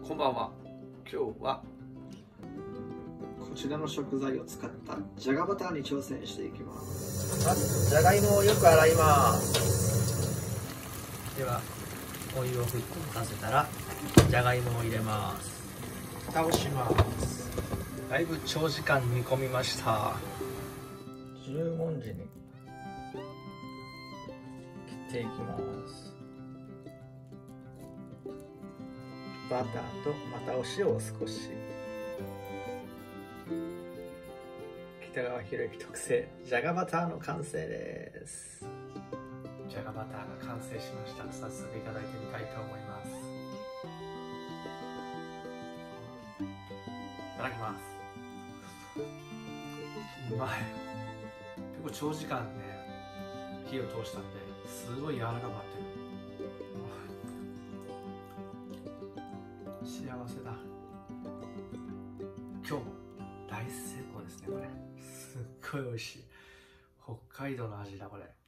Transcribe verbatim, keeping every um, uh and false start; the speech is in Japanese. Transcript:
こんばんは。今日はこちらの食材を使ったじゃがバターに挑戦していきます。 まずじゃがいもをよく洗います。ではお湯を沸騰させたらじゃがいもを入れます。蓋をします。だいぶ長時間煮込みました。十文字に切っていきます。バターとまたお塩を少し。北川博之特製じゃがバターの完成です。 じゃがバターが完成しました。早速いただいてみたいと思います。いただきます。うまい。結構長時間ね火を通したんですごい柔らかくなってる。幸せだ。今日も大成功ですね。これすっごい美味しい北海道の味だこれ。